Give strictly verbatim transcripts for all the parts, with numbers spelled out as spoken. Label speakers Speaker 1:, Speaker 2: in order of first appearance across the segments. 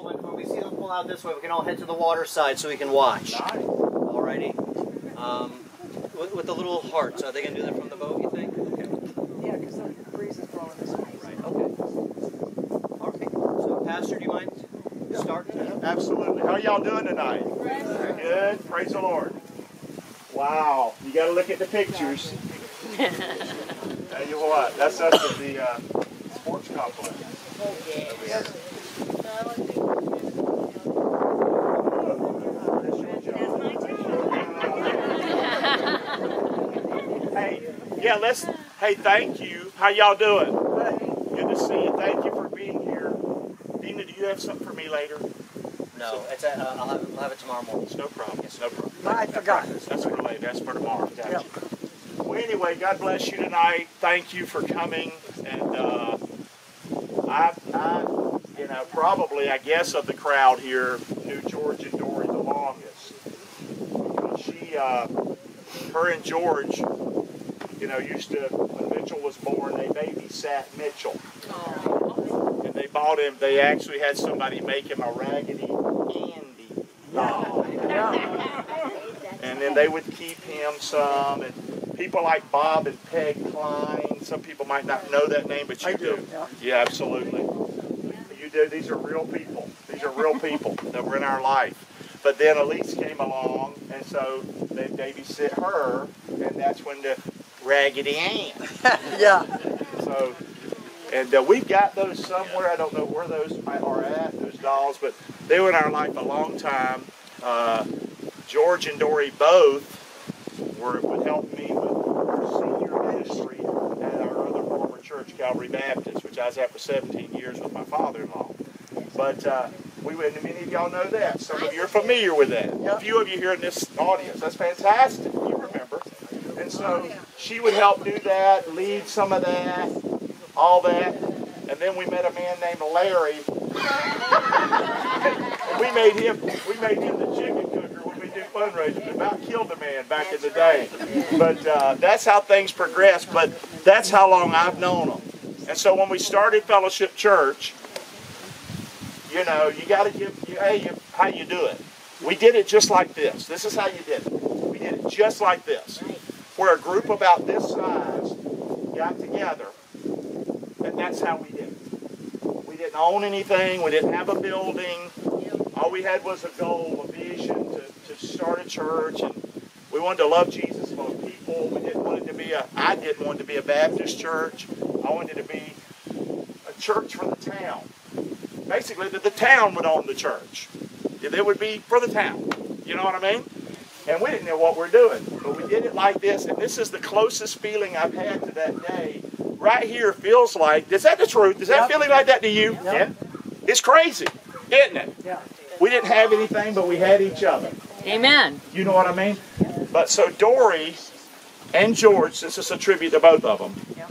Speaker 1: when, when we see them pull out this way, we can all head to the water side so we can watch.
Speaker 2: Nice.
Speaker 1: Alrighty. Um, with, with the little hearts, are they going to do that from the boat, you think? Okay.
Speaker 3: Yeah, because the breeze is blowing this way.
Speaker 1: Right, okay. Alright. So, Pastor, do you mind starting?
Speaker 2: Absolutely. How y'all doing tonight? Good. Praise the Lord. Wow. You got to look at the pictures. Tell you what, that's us at the uh, sports complex.
Speaker 3: Yeah.
Speaker 2: Hey, yeah, let's, hey, thank you. How y'all doing? Good to see you. Thank you for being here. Dina, do you have something for me later?
Speaker 1: No, it's a, uh, I'll, have it, I'll have it tomorrow morning.
Speaker 2: It's no problem. It's no problem.
Speaker 3: I forgot.
Speaker 2: That's for later. That's for tomorrow. Gotcha.
Speaker 3: Yep.
Speaker 2: Well, anyway, God bless you tonight. Thank you for coming. And uh, I, I, you know, probably, I guess, of the crowd here, knew George and Dory the longest. She, uh, her and George, you know, used to, when Mitchell was born, they babysat Mitchell. And they bought him, they actually had somebody make him a Raggedy Andy doll.
Speaker 3: Yeah.
Speaker 2: And then they would keep him some, and people like Bob and Peg Klein, some people might not know that name, but you
Speaker 3: I do,
Speaker 2: do.
Speaker 3: yeah.
Speaker 2: Yeah, absolutely. You do. These are real people. These are real people that were in our life. But then Elise came along, and so they babysit her, and that's when the Raggedy Ann.
Speaker 3: Yeah.
Speaker 2: So, and uh, we've got those somewhere. I don't know where those are at, those dolls, but they were in our life a long time. Uh, George and Dory both were, would help me with our senior ministry at our other former church, Calvary Baptist, which I was at for seventeen years with my father-in-law. But uh, we would, many of y'all know that. Some of you are familiar with that. A few of you here in this audience. That's fantastic. You remember. And so she would help do that, lead some of that, all that. And then we met a man named Larry. we made him, we made him the chicken cooker when we do fundraisers. About killed a man back in the day. But uh, that's how things progress. But that's how long I've known them. And so when we started Fellowship Church, you know, you got to give, you, hey, you, how you do it. We did it just like this. This is how you did it. We did it just like this. Where a group about this size got together, and that's how we did it. We didn't own anything. We didn't have a building. All we had was a goal, a vision to, to start a church, and we wanted to love Jesus among people. We didn't want it to be a, I didn't want it to be a Baptist church. I wanted it to be a church for the town. Basically, that the town would own the church. It would be for the town. You know what I mean? And we didn't know what we're doing. But we did it like this, and this is the closest feeling I've had to that day. Right here feels like, is that the truth? Is that
Speaker 3: Yep.
Speaker 2: feeling like that to you?
Speaker 3: Yep.
Speaker 2: Yeah. It's crazy, isn't it?
Speaker 3: Yeah.
Speaker 2: We didn't have anything, but we had each other.
Speaker 4: Amen.
Speaker 2: You know what I mean? But so Dory and George, since it's a tribute to both of them,
Speaker 3: Yeah.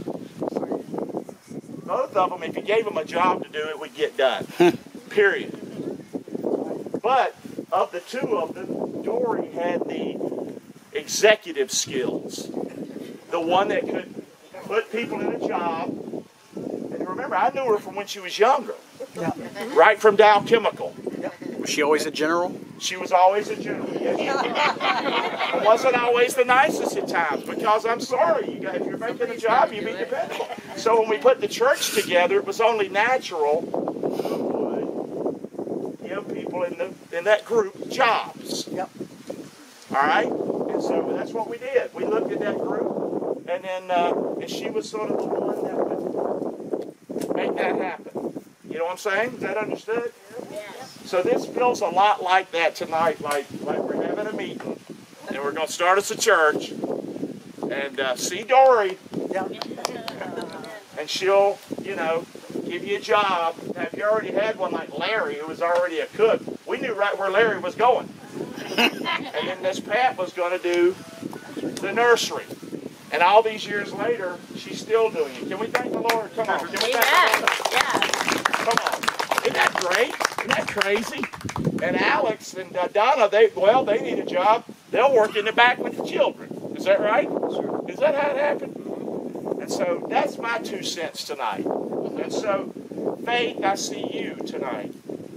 Speaker 2: both of them, if you gave them a job to do, it would get done. Period. But of the two of them, Dory had the executive skills. The one that could put people in a job. And remember, I knew her from when she was younger.
Speaker 3: Yeah.
Speaker 2: Right from Dow Chemical.
Speaker 5: Was she always a general?
Speaker 2: She was always a general. Yes, she was. I wasn't always the nicest at times because I'm sorry, you guys, if you're making a job, you be dependable. So when we put the church together, it was only natural we would give people in the in that group jobs.
Speaker 3: Yep.
Speaker 2: All right, and so that's what we did. We looked at that group, and then uh, and she was sort of the one that would make that happen. You know what I'm saying? Is that understood? So this feels a lot like that tonight, like like we're having a meeting, and we're going to start us a church, and uh, see Dory,
Speaker 3: Yeah.
Speaker 2: and she'll, you know, give you a job. Now, if you already had one like Larry, who was already a cook, we knew right where Larry was going. And then Miss Pat was going to do the nursery. And all these years later, she's still doing it. Can we thank the Lord? Come on. Can we thank the Lord?
Speaker 4: Yeah.
Speaker 2: Come on. Isn't that great? Isn't that crazy? And Alex and uh, Donna, they well, they need a job. They'll work in the back with the children. Is that right? Sure. Is that how it happened? And so that's my two cents tonight. And so, Faith, I see you tonight. And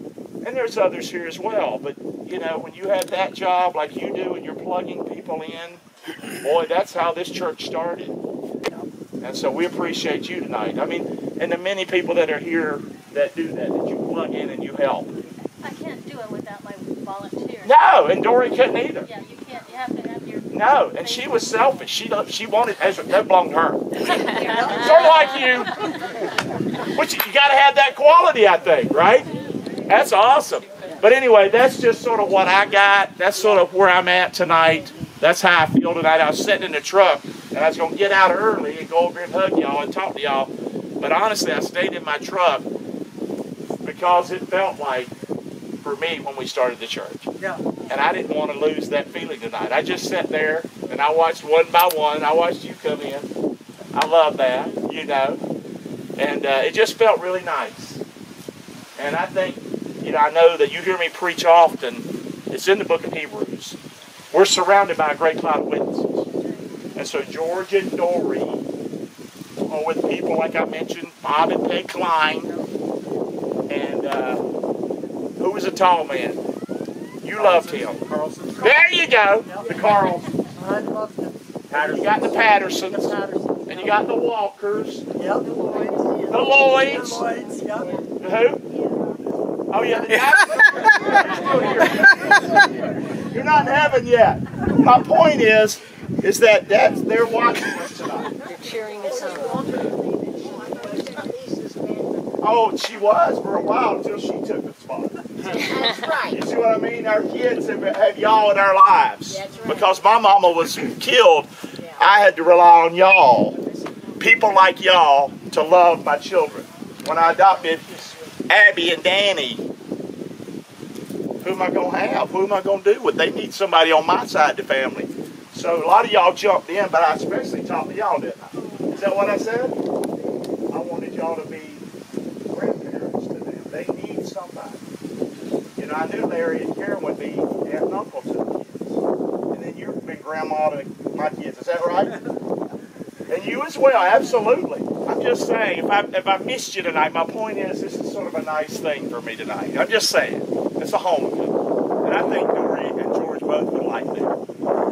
Speaker 2: And there's others here as well. But, you know, when you have that job like you do and you're plugging people in, boy, that's how this church started. And so we appreciate you tonight. I mean, and the many people that are here that do that, that you plug in and you help.
Speaker 4: I can't do it without my volunteers.
Speaker 2: No, and Dory couldn't either.
Speaker 4: Yeah, you can't. You have to have your.
Speaker 2: No, and she was selfish. She she wanted that belonged to her. Sort of like you. But you, you got to have that quality, I think, right? That's awesome. But anyway, that's just sort of what I got. That's sort of where I'm at tonight. That's how I feel tonight. I was sitting in the truck, and I was going to get out early and go over and hug y'all and talk to y'all. But honestly, I stayed in my truck because it felt like, for me, when we started the church.
Speaker 3: Yeah.
Speaker 2: And I didn't want to lose that feeling tonight. I just sat there, and I watched one by one. I watched you come in. I love that, you know. And uh, it just felt really nice. And I think, you know, I know that you hear me preach often. It's in the book of Hebrews. We're surrounded by a great cloud of witnesses. And so George and Dory are with people, like I mentioned, Bob and Peg Klein. And uh, who was a tall man? You loved him. There you go. The Carls.
Speaker 3: I love them.
Speaker 2: You got the Pattersons.
Speaker 3: The Pattersons.
Speaker 2: And you got the Walkers.
Speaker 3: Yep. The Lloyds.
Speaker 2: The Lloyds.
Speaker 3: The Lloyds, yep.
Speaker 2: Who? Oh, yeah. The You're not in heaven yet. My point is, is that that's, they're watching us tonight.
Speaker 4: They're cheering us on.
Speaker 2: Oh, she was for a while until she took the spot.
Speaker 4: That's right.
Speaker 2: You see what I mean? Our kids have, have y'all in our lives.
Speaker 4: That's right.
Speaker 2: Because my mama was killed, I had to rely on y'all, people like y'all, to love my children. When I adopted Abby and Danny, who am I going to have? Who am I going to do with? They need somebody on my side of the family. So a lot of y'all jumped in, but I especially talked to y'all, didn't I? Is that what I said? I wanted y'all to be grandparents to them. They need somebody. You know, I knew Larry and Karen would be aunt and uncle to the kids. And then you've been grandma to my kids. Is that right? And you as well, absolutely. I'm just saying, if I if I missed you tonight, my point is this is sort of a nice thing for me tonight. I'm just saying. It's a homecoming. And I think Dory and George both would like that.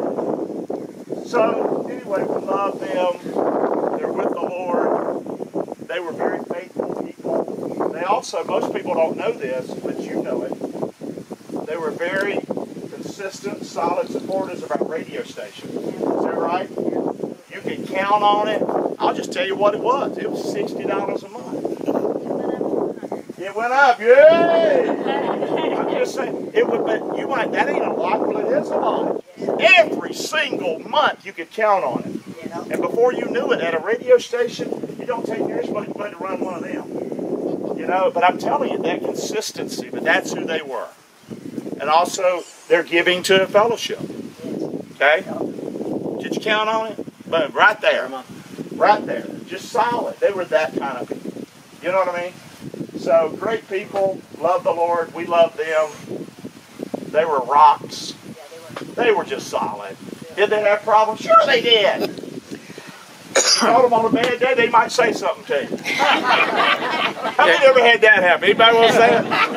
Speaker 2: So, anyway, we love them. They're with the Lord. They were very faithful people. They also, most people don't know this, but you know it. They were very consistent, solid supporters of our radio station. Is that right? You can count on it. I'll just tell you what it was. It was sixty dollars a month. It went up. Yay! I'm just saying, it would be, you might, that ain't a lot, well, it is a lot. Every single month you could count on it. And before you knew it, at a radio station, you don't take near as much money to run one of them. You know, but I'm telling you, that consistency, but that's who they were. And also, they're giving to a fellowship. Okay? Did you count on it? Boom, right there. Right there. Just solid. They were that kind of people. You know what I mean? So, great people, love the Lord, we love them. They were rocks. They were just solid. Did they have problems? Sure they did. Called them on a bad day, they might say something to you. How many ever had that happen? Anybody want to say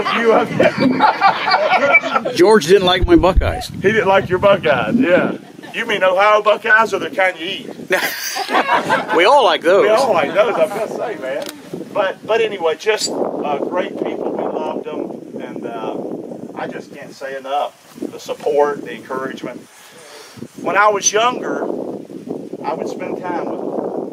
Speaker 2: it? You have.
Speaker 5: George didn't like my Buckeyes.
Speaker 2: He didn't like your Buckeyes, yeah. You mean Ohio Buckeyes or the kind you eat?
Speaker 5: We all like those.
Speaker 2: We all like those, I'm going to say, man. But but anyway, just uh, great people. We loved them, and uh, I just can't say enough. The support, the encouragement. When I was younger, I would spend time with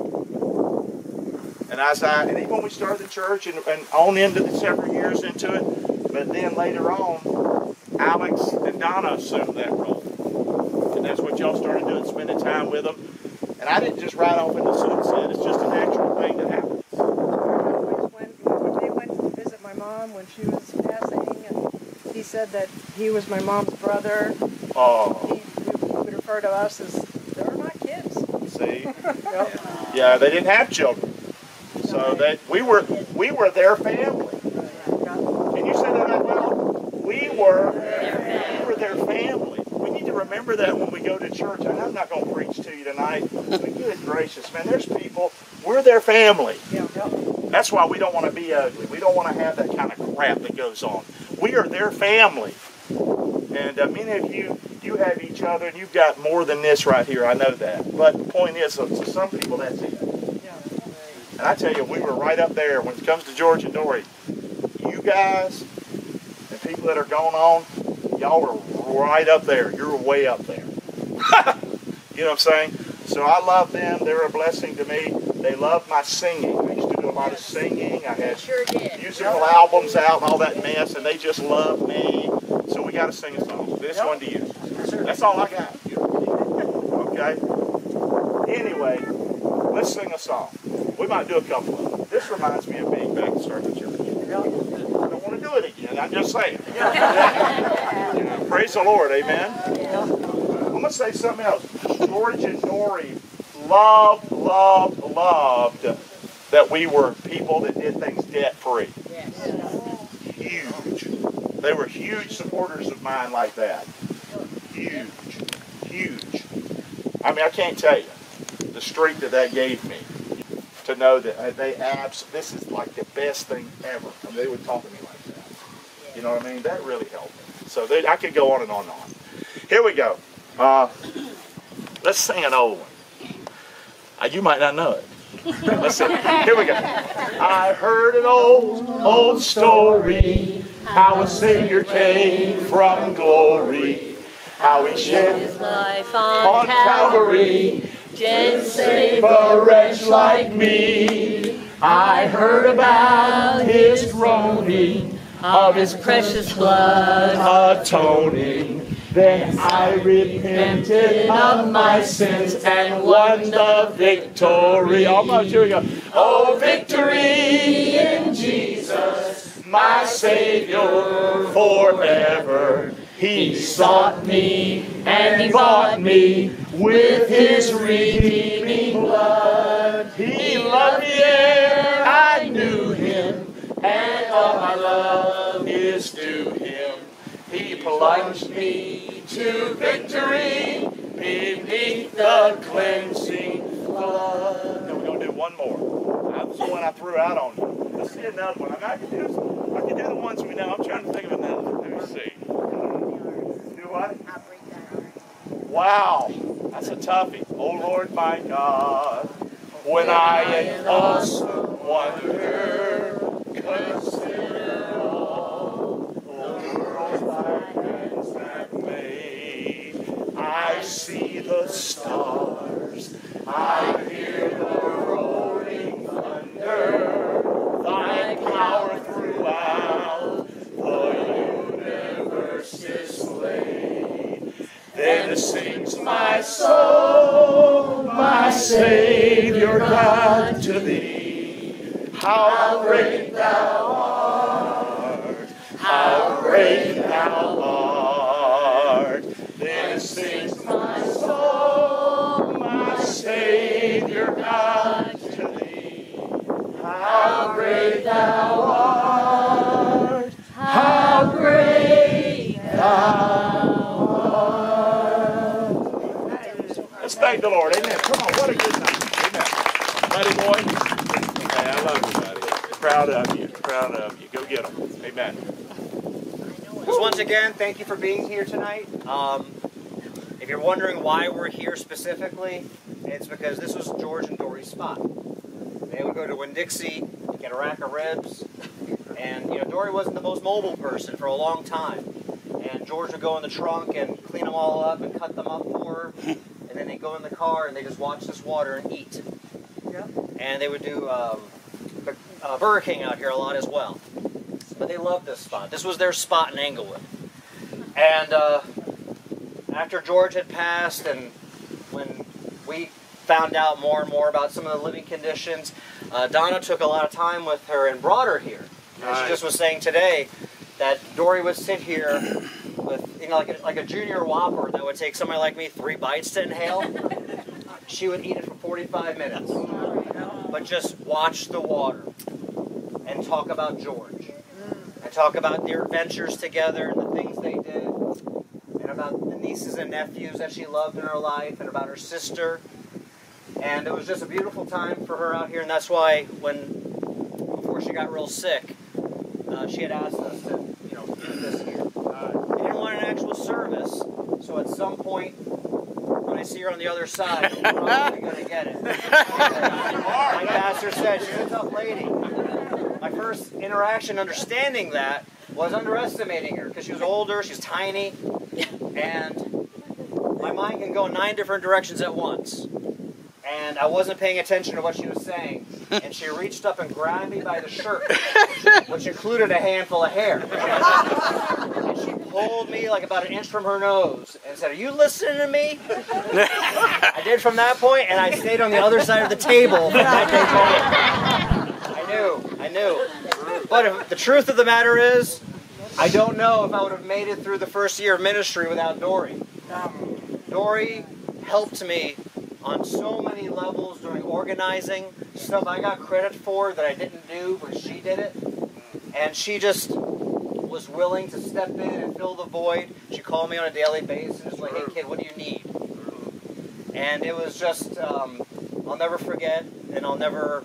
Speaker 2: them. And as I, and even when we started the church, and, and on into the several years into it, but then later on, Alex and Donna assumed that role. And that's what y'all started doing, spending time with them. And I didn't just ride off into sunset. It's just a natural thing that happens.
Speaker 3: When, when they went to visit my mom when she was passing, and he said that he was my mom's brother.
Speaker 2: Oh.
Speaker 3: He, he would refer to us as, they're my kids.
Speaker 2: See?
Speaker 3: Yep.
Speaker 2: Yeah, they didn't have children. So they, we were we were their family. Can you say that out loud? We were, we were their family. We need to remember that when we go to church. And I'm not going to preach to you tonight, but good gracious, man, there's people, we're their family.
Speaker 3: Yeah, yep.
Speaker 2: That's why we don't want to be ugly. We don't want to have that kind of crap that goes on. We are their family. And uh, many of you, you have each other, and you've got more than this right here. I know that. But the point is, uh, to some people, that's it. And I tell you, we were right up there when it comes to George and Dory. You guys and people that are going on, y'all were right up there. You're way up there. You know what I'm saying? So I love them. They're a blessing to me. They love my singing. I used to do a lot of singing. I had
Speaker 4: Sure did.
Speaker 2: musical albums out and all that mess, and they just love me. So we got to sing a song. This one to you. That's all I got. Okay? Anyway, let's sing a song. We might do a couple of them. This reminds me of being back at Circle Church. I don't want to do it again. I'm just saying. You know, praise the Lord. Amen. I'm going to say something else. George and Dory loved, loved, loved that we were people that did things debt-free. Huge. They were huge supporters of mine like that. Huge. Huge. I mean, I can't tell you the strength that that gave me to know that they abs. This is like the best thing ever. I mean, they would talk to me like that. You know what I mean? That really helped me. So they, I could go on and on and on. Here we go. Uh, let's sing an old one. Uh, you might not know it. Let's see. Here we go. I heard an old, old story, how a Savior came from glory, how he shed
Speaker 4: His life
Speaker 2: on
Speaker 4: on Calvary,
Speaker 2: Calvary
Speaker 4: to
Speaker 2: save a wretch like me. I heard about his groaning, of his
Speaker 4: precious blood.
Speaker 2: atoning. Then I repented of my sins and won the victory. Almost, here we go. Oh, victory in Jesus, my Savior forever. He sought me and he bought me with his redeeming blood. He loved me ere I knew him, and all my love is due him. He plunged me to victory beneath the cleansing flood. Now we're going to do one more. That was the one I threw out on you. Let's see another one. I, mean, I, can do, I can do the ones we know. I'm trying to think of another. Let me see. Do what? Wow. That's a toughie. Oh Lord my God, when I in awesome wonder consider all the world thy hands have made, I see the stars, I hear the roaring thunder, thy power throughout the universe displayed. Then sings my soul, my Savior God, to thee. How great thou art, how great thou art. Then sings my soul, my Savior God, to thee. How great thou art, how great thou art. Let's thank the Lord. Amen. Come on, what a good night. Amen. Buddy boy, hey, I love you, buddy. Proud of you. Proud of you. Go get them. Amen.
Speaker 1: Just once again, thank you for being here tonight. Um, if you're wondering why we're here specifically, it's because this was George and Dory's spot. They would go to Winn-Dixie, get a rack of ribs, and you know Dory wasn't the most mobile person for a long time. And George would go in the trunk and clean them all up and cut them up for her. And then they'd go in the car and they just watch this water and eat.
Speaker 3: Yep.
Speaker 1: And they would do um, uh, Burger King out here a lot as well. But they loved this spot. This was their spot in Englewood. And uh, after George had passed and when we found out more and more about some of the living conditions, uh, Donna took a lot of time with her and brought her here. And she just was saying today that Dory would sit here with, you know, like a, like a junior Whopper that would take somebody like me three bites to inhale. She would eat it for forty-five minutes. But just watch the water and talk about George. And talk about their adventures together and the things they did. And about the nieces and nephews that she loved in her life and about her sister. And it was just a beautiful time for her out here. And that's why when, before she got real sick, Uh, she had asked us to, you know, do this here. They didn't want an actual service, so at some point, when I see her on the other side, I'm probably going to get it. My pastor said, she's a tough lady. My first interaction understanding that was underestimating her, because she was older, she's tiny, and my mind can go in nine different directions at once. And I wasn't paying attention to what she was saying, and she reached up and grabbed me by the shirt, which included a handful of hair. And she pulled me like about an inch from her nose and said, "Are you listening to me?" I did from that point, and I stayed on the other side of the table from that day forward. I knew, I knew. But if, the truth of the matter is, I don't know if I would have made it through the first year of ministry without Dory. Dory helped me on so many levels during organizing, stuff I got credit for that I didn't do, but she did it. And she just was willing to step in and fill the void. She called me on a daily basis and was like, "Hey kid, what do you need?" And it was just, um, I'll never forget, and I'll never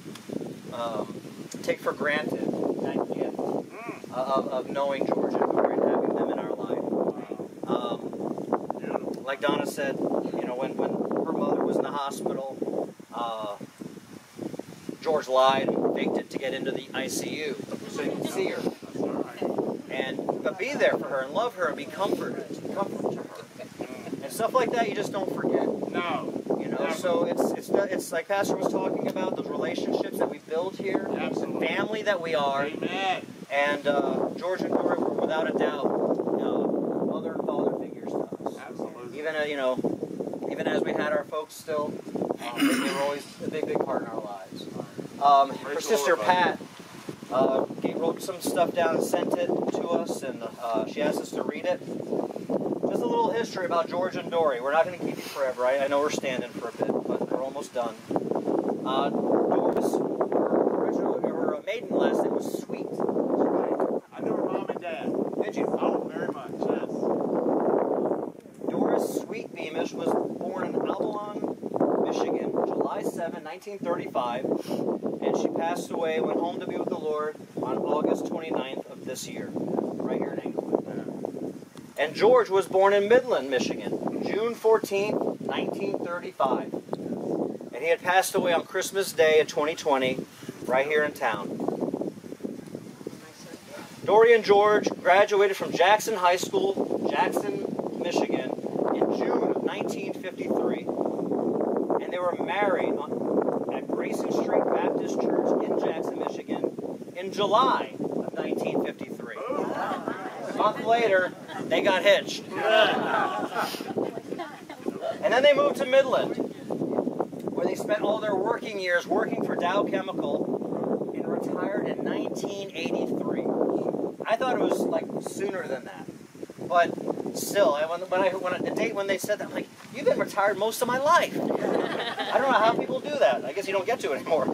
Speaker 1: um, take for granted that gift of, of knowing George and Dory and having them in our life. Um, like Donna said, you know, when, when her mother was in the hospital, uh, George lied and faked it to get into the I C U so he could see her. And, but be there for her and love her and be comforted, comfort to her. And stuff like that you just don't forget.
Speaker 2: No.
Speaker 1: You know, so it's, it's, it's like Pastor was talking about, those relationships that we build here,
Speaker 2: Absolutely.
Speaker 1: the family that we are.
Speaker 2: Amen.
Speaker 1: And uh, George and Dory were without a doubt uh, mother and father figures to us.
Speaker 2: Absolutely.
Speaker 1: Even, uh, you know, even as we had our folks still, um, they were always a big, big part in our lives. Um, her sister Pat uh, gave, wrote some stuff down and sent it to us, and uh, she asked us to read it. Just a little history about George and Dory. We're not going to keep you forever. I, I know we're standing for a bit, but we're almost done. Uh, Doris, her original, her maiden last name was Sweet.
Speaker 2: I knew her mom and dad.
Speaker 1: Did you?
Speaker 2: Oh, very much, yes.
Speaker 1: Doris Sweet Beamish was born in Avalon, Michigan, July seventh, nineteen thirty-five, and she passed away, went home to be with the Lord on August twenty-ninth of this year, right here in Englewood. And George was born in Midland, Michigan, June fourteenth, nineteen thirty-five. And he had passed away on Christmas Day in twenty twenty, right here in town. Dory and George graduated from Jackson High School, Jackson, Michigan, in June of nineteen fifty-three. And they were married on, at Grayson Street Baptist Church in Jackson, Michigan, in July of nineteen fifty-three. A month later, they got hitched. And then they moved to Midland, where they spent all their working years working for Dow Chemical and retired in nineteen eighty-three. I thought it was like sooner than that, but still, I, when, when I when the date when they said that, I'm like, you've been retired most of my life. I don't know how people do that. I guess you don't get to anymore.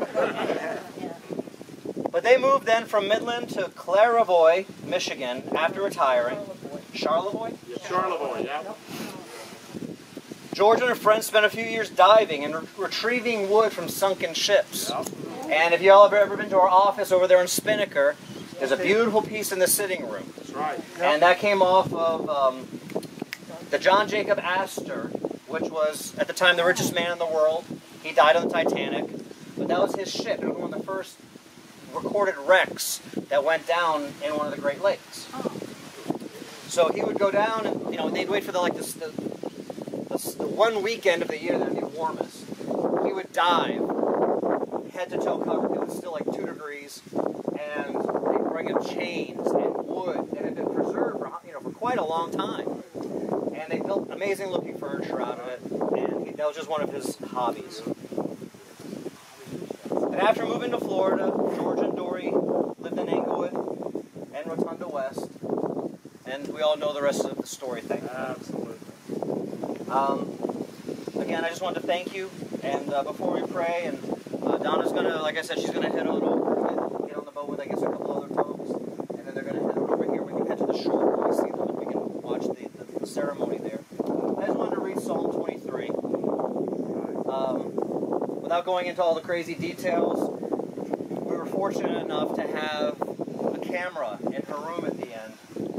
Speaker 1: But they moved then from Midland to Clairvoy, Michigan, after retiring. Charlevoix?
Speaker 2: Charlevoix, yeah.
Speaker 1: George and her friends spent a few years diving and re retrieving wood from sunken ships.
Speaker 2: Yep.
Speaker 1: And if y'all have ever been to our office over there in Spinnaker, there's a beautiful piece in the sitting room.
Speaker 2: That's right.
Speaker 1: And that came off of um, the John Jacob Astor, which was, at the time, the richest man in the world. He died on the Titanic. But that was his ship. It was one of the first recorded wrecks that went down in one of the Great Lakes. So he would go down and, you know, they'd wait for the, like, this, the, the, the one weekend of the year that would be warmest. He would dive, head to toe covered. It was still like two degrees. And they'd bring him chains and wood that had been preserved for, you know, for quite a long time. And they built amazing looking furniture out of it. And he, that was just one of his hobbies. And after moving to Florida, George and Dory lived in Englewood and Rotunda West. And we all know the rest of the story, thank you.
Speaker 2: Absolutely.
Speaker 1: Um, again, I just wanted to thank you. And uh, before we pray, and uh, Donna's going to, like I said, she's going to head on over and get on the boat with, I guess, a couple other folks. And then they're going to head on over here. We can head to the shore when we see them and we can watch the, the, the ceremony there. I just wanted to read Psalm twenty-three. Um, without going into all the crazy details, we were fortunate enough to have a camera in her room at the end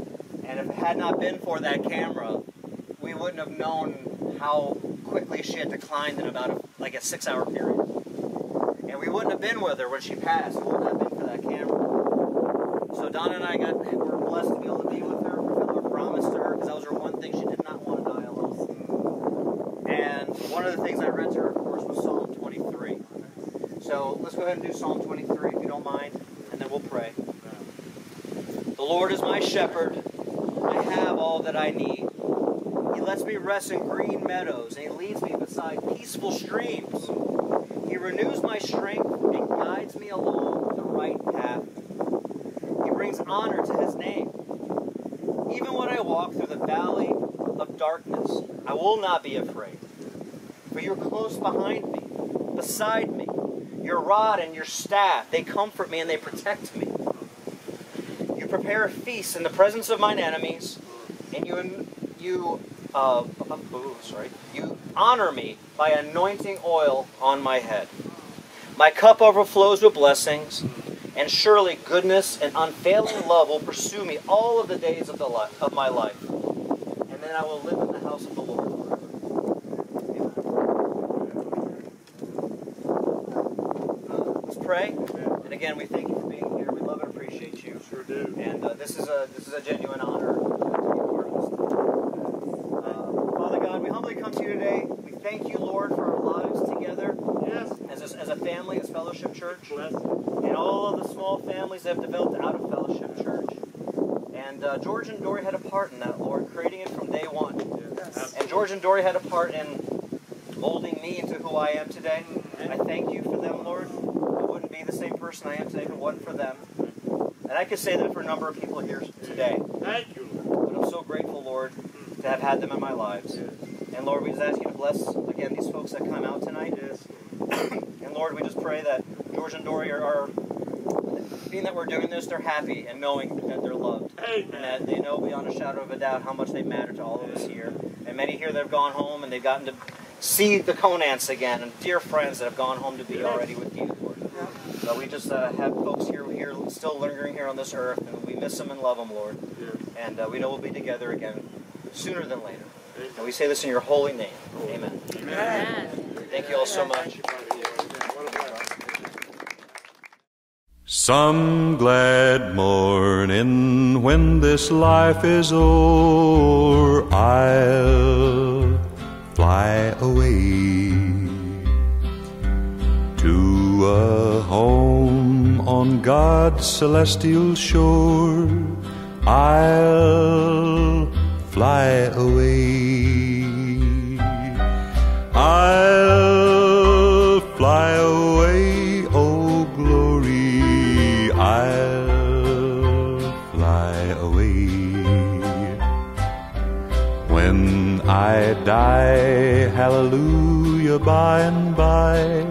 Speaker 1: And if it had not been for that camera, we wouldn't have known how quickly she had declined in about a, like a six-hour period. And we wouldn't have been with her when she passed. It wouldn't have been for that camera. So Donna and I got were blessed to be able to be with her, fulfill her promise to her, because that was her one thing. She did not want to die alone. And one of the things I read to her, of course, was Psalm twenty-three. So let's go ahead and do Psalm twenty-three, if you don't mind, and then we'll pray. The Lord is my shepherd. I have all that I need. He lets me rest in green meadows, and He leads me beside peaceful streams. He renews my strength and guides me along the right path. He brings honor to His name. Even when I walk through the valley of darkness, I will not be afraid. For You're close behind me, beside me. Your rod and Your staff, they comfort me and they protect me. You prepare a feast in the presence of mine enemies, and you you uh, oh, sorry, you honor me by anointing oil on my head. My cup overflows with blessings, and surely goodness and unfailing love will pursue me all of the days of the li of my life, and then I will live in the house of the Lord forever. Let's pray. And again, we thank You for being here. We love and appreciate You.
Speaker 2: Sure do.
Speaker 1: And uh, this is a this is a genuine honor to be part of this. Uh, Father God, we humbly come to You today. We thank You, Lord, for our lives together.
Speaker 2: Yes.
Speaker 1: As a, as a family, as Fellowship Church,
Speaker 2: Bless.
Speaker 1: and all of the small families that have developed out of Fellowship Church. And uh, George and Dory had a part in that, Lord, creating it from day one.
Speaker 2: Yes.
Speaker 1: And George and Dory had a part in molding me into who I am today. I thank You for them, Lord. I wouldn't be the same person I am today if it wasn't for them. And I could say that for a number of people here today.
Speaker 2: Thank You, Lord.
Speaker 1: But I'm so grateful, Lord, to have had them in my lives. And Lord, we just ask You to bless, again, these folks that come out tonight.
Speaker 2: Yes.
Speaker 1: And Lord, we just pray that George and Dory are, are, being that we're doing this, they're happy and knowing that they're loved.
Speaker 2: Amen.
Speaker 1: And that they know beyond a shadow of a doubt how much they matter to all of us here. And many here that have gone home and they've gotten to see the Conants again, and dear friends that have gone home to be already with You, Lord. So we just uh, have folks here, here still lingering here on this earth, and we miss them and love them, Lord.
Speaker 2: Yes.
Speaker 1: And uh, we know we'll be together again sooner than later. And we say this in Your holy name. Amen.
Speaker 2: Amen.
Speaker 1: Thank you all so much.
Speaker 6: Some glad morning when this life is o'er, I'll fly away to a home on God's celestial shore. I'll fly away. I'll fly away, oh glory, I'll fly away. When I die, hallelujah, by and by,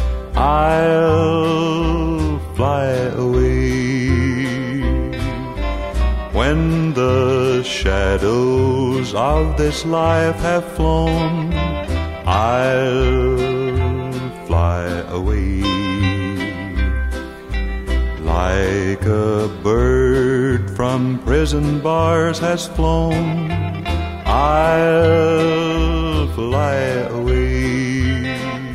Speaker 6: I'll fly away. When the shadows of this life have flown, I'll fly away. Like a bird from prison bars has flown, I'll fly away.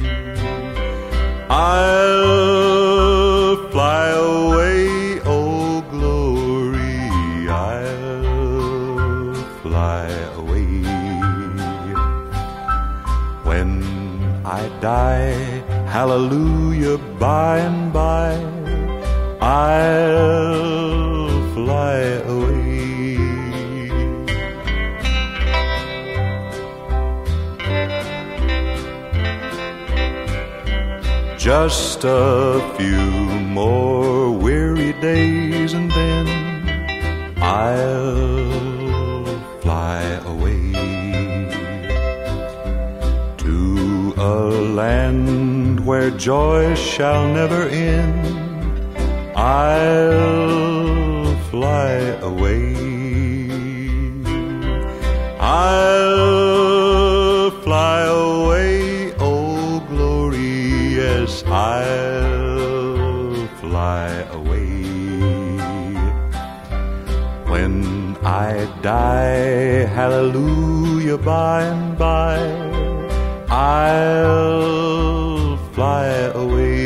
Speaker 6: I'll fly away, oh glory, I'll fly away. When I die, hallelujah, by and by, I'll fly away. Just a few more weary days and then I'll fly away to a land where joy shall never end. I'll fly away. I'll fly away, oh glory, yes, I'll fly away. when I die, hallelujah, by and by, I'll fly away.